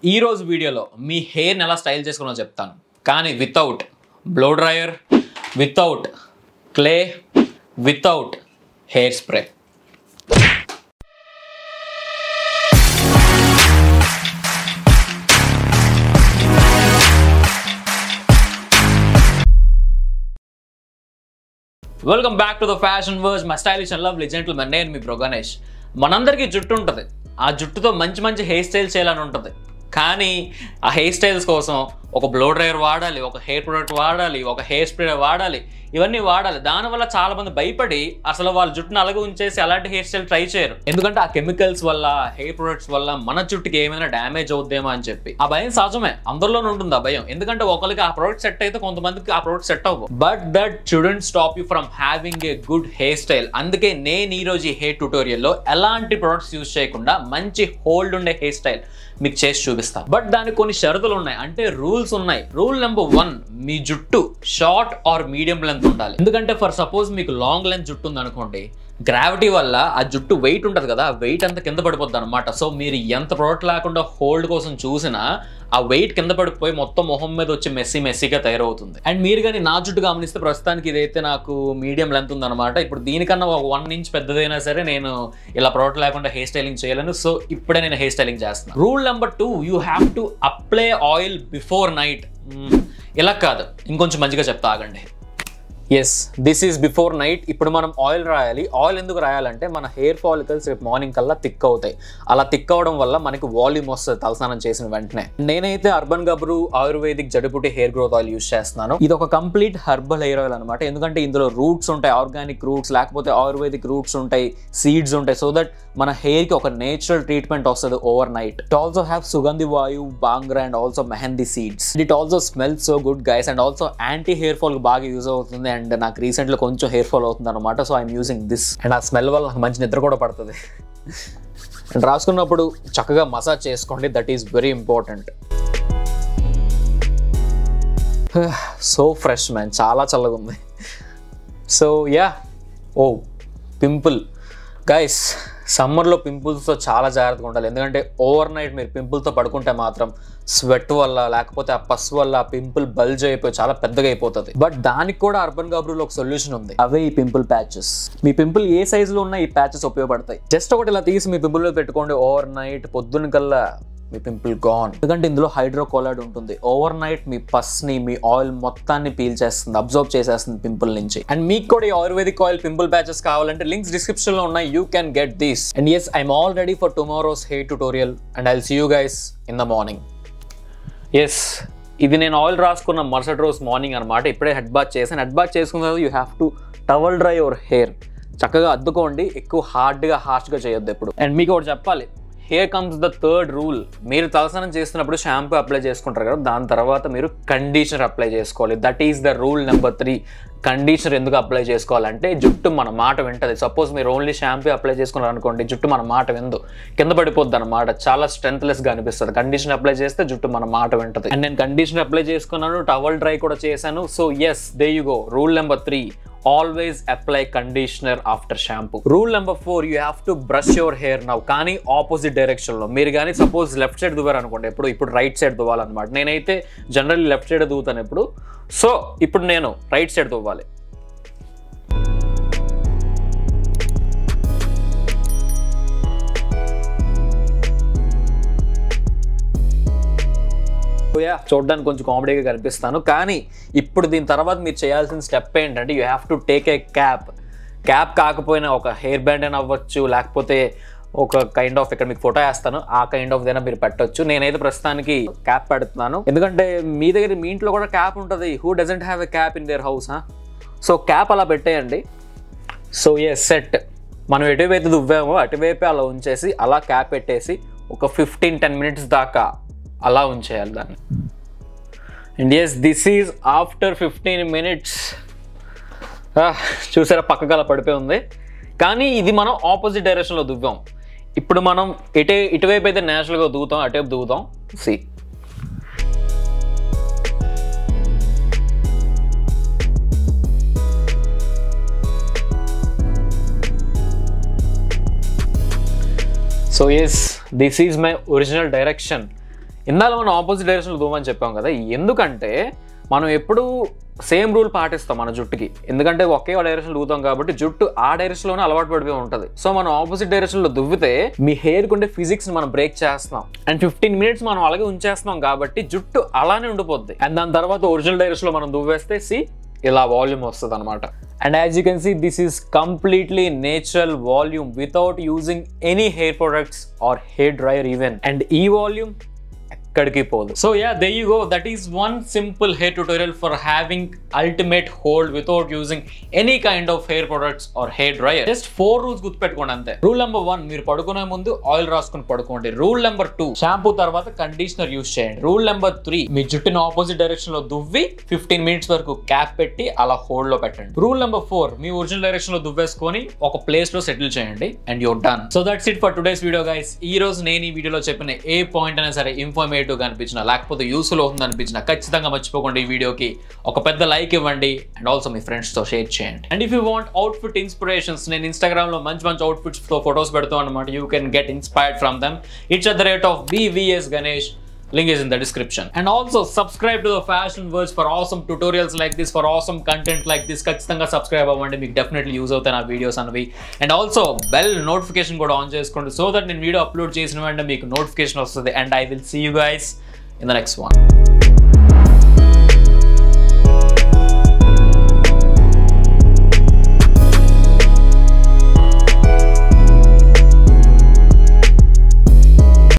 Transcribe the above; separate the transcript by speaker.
Speaker 1: ఈ రోజు వీడియోలో మీ హెయిర్ని ఎలా స్టైల్ చేసుకున్నా చెప్తాను, కానీ without blow dryer, without clay, without hair spray. Welcome back to the fashion verse, my stylish and lovely gentlemen. నేను మీ బ్రో గణేష్. మనందరికీ జుట్టు ఉంటుంది. ఆ జుట్టుతో మంచి మంచి హెయిర్ స్టైల్ చేయాలని ఉంటుంది. కానీ ఆ హెయిర్ స్టైల్స్ కోసం ఒక బ్లో డ్రైయర్ వాడాలి, ఒక హెయిర్ ప్రొడక్ట్ వాడాలి, ఒక హెయిర్ స్ప్రే వాడాలి, ఇవన్నీ వాడాలి. దానివల్ల చాలా మంది భయపడి అసలు వాళ్ళ జుట్టును అలాగే ఉంచేసి అలాంటి హెయిర్ స్టైల్ ట్రై చేయరు. ఎందుకంటే ఆ కెమికల్స్ వల్ల, హెయిర్ ప్రొడక్ట్స్ వల్ల మన జుట్టుకి ఏమైనా డ్యామేజ్ అవుద్దేమో అని చెప్పి. ఆ భయం సహజమే, అందరిలోనే ఉంటుంది ఆ భయం. ఎందుకంటే ఒకరికి ఆ ప్రొడక్ట్ సెట్ అయితే కొంతమందికి ఆ ప్రొడక్ట్ సెట్ అవ్వవు. But that shouldn't stop you from having a good hair style. అందుకే నేను ఈరోజు ఈ హెయిర్ ట్యూటోరియల్లో ఎలాంటి ప్రొడక్ట్స్ యూజ్ చేయకుండా మంచి హోల్డ్ ఉండే హెయిర్ స్టైల్ మీకు చేసి చూపిస్తాను. బట్ దానికి కొన్ని షరతులు ఉన్నాయి, అంటే రూల్స్ ఉన్నాయి. రూల్ నెంబర్ 1, మీ జుట్టు షార్ట్ ఆర్ మీడియం లెంత్ ఉండాలి. ఎందుకంటే ఫర్ సపోజ్ మీకు లాంగ్ లెంత్ జుట్టు ఉంది అనుకోండి, గ్రావిటీ వల్ల ఆ జుట్టు వెయిట్ ఉంటుంది కదా, ఆ వెయిట్ అంతా కింద పడిపోద్ది అనమాట. సో మీరు ఎంత ప్రోడక్ట్ లేకుండా హోల్డ్ కోసం చూసినా ఆ వెయిట్ కింద పడిపోయి మొత్తం మొహం మీద వచ్చి మెస్సీగా తయారవుతుంది. అండ్ మీరు కానీ నా జుట్టు గమనిస్తే ప్రస్తుతానికి ఇదైతే నాకు మీడియం లెంత్ ఉందన్నమాట. ఇప్పుడు దీనికన్నా ఒక 1 ఇంచ్ పెద్దదైనా సరే నేను ఇలా ప్రోడక్ట్ లేకుండా హెయిర్ స్టైలింగ్ చేయలేను. సో ఇప్పుడే నేను హెయిర్ స్టైలింగ్ చేస్తున్నాను. Rule number 2, you have to apply oil before night. ఇలా కాదు, ఇంకొంచెం మంచిగా చెప్తా, ఆగండి. Yes, this is before night. ఇప్పుడు మనం ఆయిల్ రాయాలి. ఆయిల్ ఎందుకు రాయాలంటే మన హెయిర్ ఫాలికల్స్ రేపు మార్నింగ్ కల్లా థిక్ అవుతాయి. అలా థిక్ అవడం వల్ల మనకి వాల్యూమ్ వస్తుంది తలస్నానం చేసిన వెంటనే. నేనైతే urban Gabru ayurvedic Jadibuti hair growth oil use చేస్తున్నాను. ఇది ఒక కంప్లీట్ హెర్బల్ హెయిర్ ఆయిల్ అనమాట. ఎందుకంటే ఇందులో రూట్స్ ఉంటాయి, ఆర్గానిక్ రూట్స్, లేకపోతే ఆయుర్వేదిక్ రూట్స్ ఉంటాయి, సీడ్స్ ఉంటాయి. సో దట్ మన హెయిర్ కి ఒక నేచురల్ ట్రీట్మెంట్ వస్తుంది overnight. It also have సుగంధి వాయు, బాంగ్రా and also mehndi seeds. It also smells so good guys. And also anti hair fall బాగా యూజ్ అవుతుంది. అండ్ నాకు రీసెంట్గా కొంచెం హెయిర్ ఫాల్ అవుతుంది అనమాట. So I'm using this. And ఆ స్మెల్ వల్ల నాకు మంచి నిద్ర కూడా పడుతుంది. అండ్ రాసుకున్నప్పుడు చక్కగా మసాజ్ చేసుకోండి, that is very important. So fresh man, చాలా చల్లగా ఉంది. సో యా, ఓ పింపుల్ గైస్, సమ్మర్లో పింపుల్స్తో చాలా జాగ్రత్తగా ఉండాలి. ఎందుకంటే ఓవర్ నైట్ మీరు పింపుల్తో పడుకుంటే మాత్రం స్వెట్ వల్ల, లేకపోతే ఆ పస్ వల్ల పింపుల్ బల్జ్ అయిపోయి చాలా పెద్దగా అయిపోతుంది. బట్ దానికి కూడా అర్బన్ గబ్రూలో ఒక సొల్యూషన్ ఉంది. అవే ఈ పింపుల్ ప్యాచెస్. మీ పింపుల్ ఏ సైజులో ఉన్నా ఈ ప్యాచెస్ ఉపయోగపడతాయి. జస్ట్ ఒకటి ఇలా తీసి మీ పింపుల్లో పెట్టుకోండి. ఓవర్ నైట్ పొద్దున్న కల్లా మీ పింపుల్ గాన్. ఎందుకంటే ఇందులో హైడ్రోకోలాయిడ్ ఉంటుంది. ఓవర్ నైట్ మీ పస్ని, మీ ఆయిల్ మొత్తాన్ని పీల్ చేస్తుంది, అబ్జర్వ్ చేసేస్తుంది పింపుల్ నుంచి. అండ్ మీకు కూడా ఈ ఆయుర్వేదిక్ ఆయిల్ పింపుల్ ప్యాచెస్ కావాలంటే లింక్స్ డిస్క్రిప్షన్ లో ఉన్నాయి. You can get these. And yes, I'm all ready for tomorrow's hair tutorial and I'll see you guys in the morning. Yes, ఇది నేను ఆయిల్ రాసుకున్న మరుసటి రోజు మార్నింగ్ అనమాట. ఇప్పుడే హెడ్ బాత్ చేశాను. హెడ్ బాత్ చేసుకున్న తర్వాత you have to towel dry your hair. చక్కగా అద్దుకోండి, ఎక్కువ హార్ష్గా చేయొద్దు ఎప్పుడు. అండ్ మీకు ఒకటి చెప్పాలి, here comes the third rule. మీరు తలస్నానం చేస్తున్నప్పుడు షాంపూ అప్లై చేసుకుంటారు కదా, దాని తర్వాత మీరు కండిషనర్ అప్లై చేసుకోవాలి. That is the rule number 3. Conditioner ఎందుకు అప్లై చేసుకోవాలంటే జుట్టు మన మాట వింటది. సపోజ్ మీరు ఓన్లీ షాంపూ అప్లై చేసుకున్నారు అనుకోండి, జుట్టు మన మాట విందు, కింద పడిపోద్ది అనమాట, చాలా స్ట్రెంత్లెస్గా అనిపిస్తుంది. కండిషనర్ అప్లై చేస్తే జుట్టు మన మాట వింటది. అండ్ నేను కండిషనర్ అప్లై చేసుకున్నాను, టవల్ డ్రై కూడా చేశాను. So yes, there you go. Rule number 3, always apply conditioner after shampoo. Rule number 4, you have to brush your hair now. కానీ ఆపోజిట్ డైరెక్షన్ లో. మీరు కానీ సపోజ్ లెఫ్ట్ సైడ్ దువ్వారు అనుకోండి, ఇప్పుడు రైట్ సైడ్ దువ్వాలన్నమాట. నేనైతే జనరల్లీ లెఫ్ట్ సైడ్ దువ్వుతాను ఎప్పుడు. So ఇప్పుడు నేను రైట్ సైడ్ దువ్వాలి. చూడడానికి కొంచెం కామెడీగా కనిపిస్తాను, కానీ ఇప్పుడు దీని తర్వాత మీరు చేయాల్సిన స్టెప్ ఏంటంటే you have to take a cap. Cap కాకపోయినా ఒక హెయిర్ బ్యాండ్ అయినా అవ్వచ్చు, లేకపోతే ఒక కైండ్ ఆఫ్, ఇక్కడ మీకు ఫోటో వేస్తాను, ఆ కైండ్ ఆఫ్ దైనా మీరు పెట్టొచ్చు. నేనైతే ప్రస్తుతానికి క్యాప్ పెడుతున్నాను. ఎందుకంటే మీ ఇంట్లో కూడా క్యాప్ ఉంటుంది. Who doesn't have a cap in their house? So cap అలా పెట్టేయండి. So yes, set. మనం ఎటువైపు దువ్వామో అటువైపే అలా ఉంచేసి అలా క్యాప్ పెట్టేసి ఒక 15-10 minutes దాకా అలా ఉంచేయాలి దాన్ని. And yes, this is after 15 minutes. చూసారా, పక్కగా అలా పడిపోయి ఉంది. కానీ ఇది మనం ఆపోజిట్ డైరెక్షన్లో దువ్వాం. ఇప్పుడు మనం ఇటువైపు అయితే న్యాచురల్గా దువ్వుతాం, అటువైపు దువ్వుతాం. See, so yes, this is my original direction. ఇందాక మనం ఆపోజిట్ డైరెక్షన్లో దువ్వమని చెప్పాం కదా, ఎందుకంటే మనం ఎప్పుడు సేమ్ రూల్ పాటిస్తాం మన జుట్టుకి, ఎందుకంటే ఒకే డైరెక్షన్ దువ్వుతాం కాబట్టి జుట్టు ఆ డైరెక్షన్లోనే అలవాటు పడిపోయి ఉంటుంది. సో మనం ఆపోజిట్ డైరెక్షన్లో దువ్వితే మీ హెయిర్కి ఉండే ఫిజిక్స్ని మనం బ్రేక్ చేస్తున్నాం అండ్ 15 minutes మనం అలాగే ఉంచేస్తున్నాం కాబట్టి జుట్టు అలానే ఉండిపోద్ది. అండ్ దాని తర్వాత ఒరిజినల్ డైరెక్షన్లో మనం దువ్వేస్తే ఇలా వాల్యూమ్ వస్తుంది అనమాట. And as you can see, this is completely natural volume without using any hair products or hair dryer even. And e volume ఎక్కడికి పోదు. So yeah, there you go. That is one simple hair tutorial for having ultimate hold without using any kind of hair products or hair dryer. Just 4 rules గుర్తుపెట్టుకోండి అంతే. Rule number 1, మీరు పడుకునే ముందు oil రాసుకుని పడుకోండి. Rule number 2, shampoo తర్వాత conditioner use చేయండి. Rule number 3, మీ జుట్టుని ఆపోజిట్ డైరెక్షన్ లో దువ్వి 15 minutes వరకు క్యాప్ పెట్టి అలా హోల్డ్ లో పెట్టండి. రూల్ నెంబర్ 4, మీ ఒరిజినల్ డైరెక్షన్ లో దువ్వేసుకొని ఒక ప్లేస్ లో సెటిల్ చేయండి and you're done. So that's it for today's video guys. ఈ రోజు నేను ఈ వీడియోలో చెప్పిన ఏ పాయింట్ అయినా సరే ఇన్ఫర్మేటివ్ గా అనిపించినా లేకపోతే యూస్ఫుల్ అవుతుంది అనిపించినా ఖచ్చితంగా మర్చిపోకండి ఈ వీడియోకి ఒక పెద్ద లైక్ ఇవ్వండి అండ్ ఆల్సో మీ ఫ్రెండ్స్ తో షేర్ చేయండి. And if you want outfit inspirations, నేను ఇన్స్టాగ్రామ్ లో మంచి అవుట్ఫిట్స్ తో ఫొటోస్ పెడతాను అనమాట. You can get inspired from them. It's @BVS Ganesh. Link is in the description. And also subscribe to the Fashion Verge for awesome tutorials like this, for awesome content like this. ఖచ్చితంగా subscribe అవ్వండి, మీకు definitely use అవుతాయి నా videos అనేవి. And also bell notification కూడా on చేసుకోండి so that నేను video upload చేసిన వెంటనే మీకు నోటిఫికేషన్ వస్తుంది. And I will see you guys in the next one.